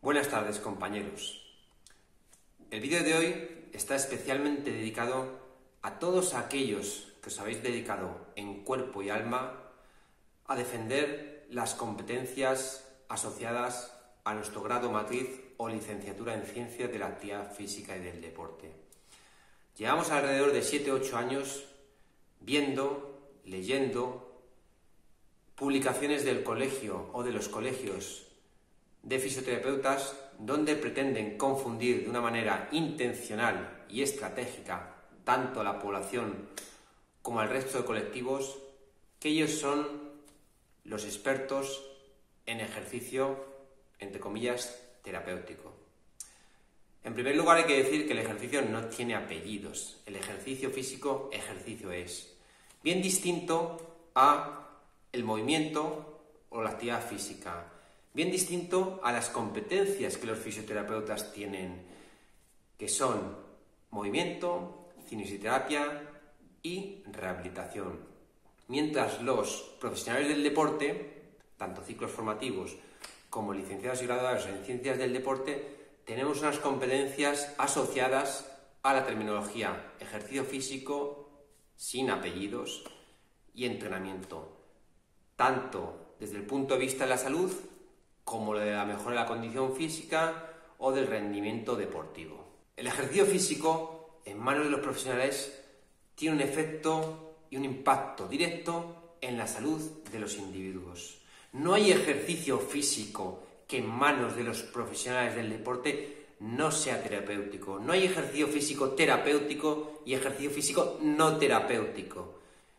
Buenas tardes, compañeros. El vídeo de hoy está especialmente dedicado a todos aquellos que os habéis dedicado en cuerpo y alma a defender las competencias asociadas a nuestro grado matriz o licenciatura en Ciencias de la Actividad Física y del Deporte. Llevamos alrededor de 7-8 años viendo, leyendo publicaciones del colegio o de los colegios de fisioterapeutas donde pretenden confundir de una manera intencional y estratégica tanto a la población como al resto de colectivos que ellos son los expertos en ejercicio, entre comillas, terapéutico. En primer lugar hay que decir que el ejercicio no tiene apellidos. El ejercicio físico, ejercicio es. Bien distinto a el movimiento o la actividad física. Bien distinto a las competencias que los fisioterapeutas tienen, que son movimiento, cinesioterapia y rehabilitación. Mientras los profesionales del deporte, tanto ciclos formativos como licenciados y graduados en ciencias del deporte, tenemos unas competencias asociadas a la terminología ejercicio físico, sin apellidos, y entrenamiento, tanto desde el punto de vista de la salud como de la mejora de la condición física o del rendimiento deportivo. El ejercicio físico, en manos de los profesionales, tiene un efecto y un impacto directo en la salud de los individuos. No hay ejercicio físico que en manos de los profesionales del deporte no sea terapéutico. No hay ejercicio físico terapéutico y ejercicio físico no terapéutico.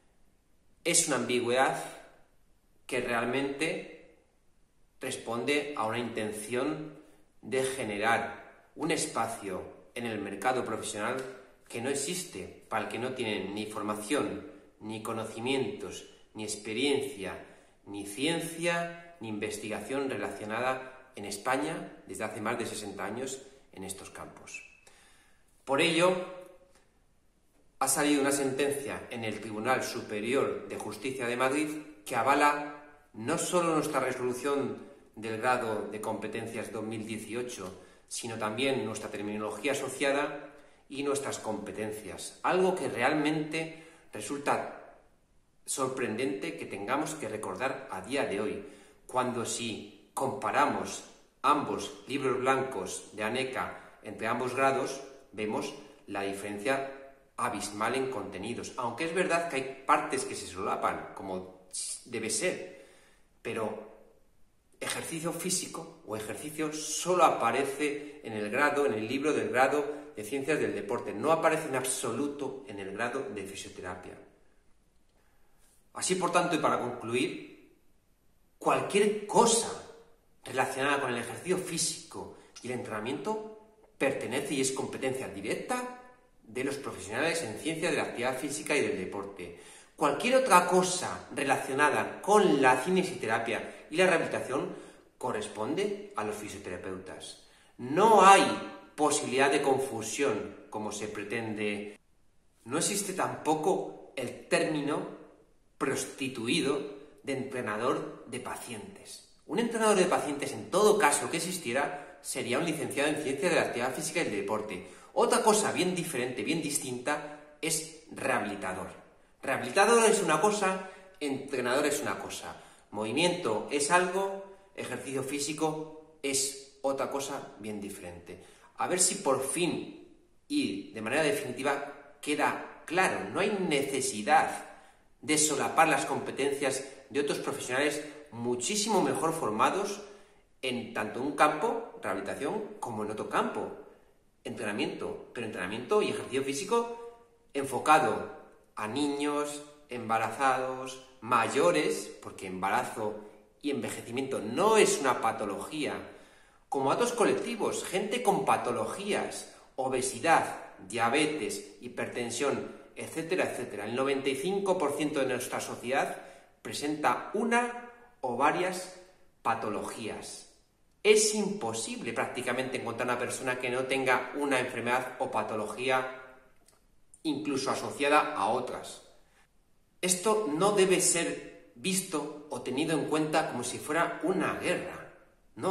Es una ambigüedad que realmente responde a una intención de generar un espacio en el mercado profesional que no existe para el que no tiene ni formación, ni conocimientos, ni experiencia, ni ciencia, ni investigación relacionada en España desde hace más de 60 años en estos campos. Por ello, ha salido una sentencia en el Tribunal Superior de Justicia de Madrid que avala no solo nuestra resolución del grado de competencias 2018, sino también nuestra terminología asociada y nuestras competencias. Algo que realmente resulta sorprendente que tengamos que recordar a día de hoy, cuando si comparamos ambos libros blancos de ANECA entre ambos grados, vemos la diferencia abismal en contenidos. Aunque es verdad que hay partes que se solapan, como debe ser, pero ejercicio físico o ejercicio solo aparece en el libro del grado de Ciencias del Deporte, no aparece en absoluto en el grado de Fisioterapia. Así, por tanto, y para concluir, cualquier cosa relacionada con el ejercicio físico y el entrenamiento pertenece y es competencia directa de los profesionales en Ciencias de la Actividad Física y del Deporte. Cualquier otra cosa relacionada con la cinesioterapia y la rehabilitación corresponde a los fisioterapeutas. No hay posibilidad de confusión, como se pretende. No existe tampoco el término prostituido de entrenador de pacientes. Un entrenador de pacientes, en todo caso que existiera, sería un licenciado en Ciencias de la Actividad Física y del Deporte. Otra cosa bien diferente, bien distinta, es rehabilitador. Rehabilitador es una cosa, entrenador es una cosa. Movimiento es algo, ejercicio físico es otra cosa bien diferente. A ver si por fin y de manera definitiva queda claro. No hay necesidad de solapar las competencias de otros profesionales muchísimo mejor formados en tanto un campo, rehabilitación, como en otro campo, entrenamiento. Pero entrenamiento y ejercicio físico enfocado a niños, embarazados, mayores, porque embarazo y envejecimiento no es una patología, como a otros colectivos, gente con patologías, obesidad, diabetes, hipertensión, etcétera, etcétera. El 95% de nuestra sociedad presenta una o varias patologías. Es imposible prácticamente encontrar una persona que no tenga una enfermedad o patología incluso asociada a otras. Esto no debe ser visto o tenido en cuenta como si fuera una guerra. No,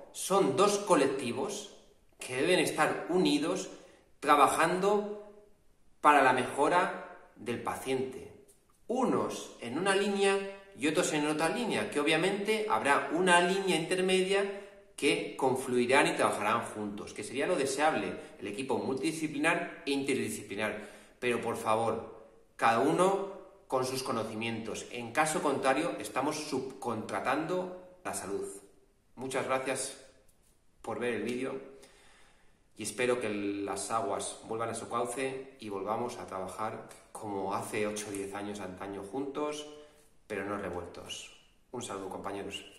son dos colectivos que deben estar unidos trabajando para la mejora del paciente. Unos en una línea y otros en otra línea, que obviamente habrá una línea intermedia que confluirán y trabajarán juntos, que sería lo deseable, el equipo multidisciplinar e interdisciplinar. Pero por favor, cada uno con sus conocimientos. En caso contrario, estamos subcontratando la salud. Muchas gracias por ver el vídeo y espero que las aguas vuelvan a su cauce y volvamos a trabajar como hace 8 o 10 años antaño juntos, pero no revueltos. Un saludo, compañeros.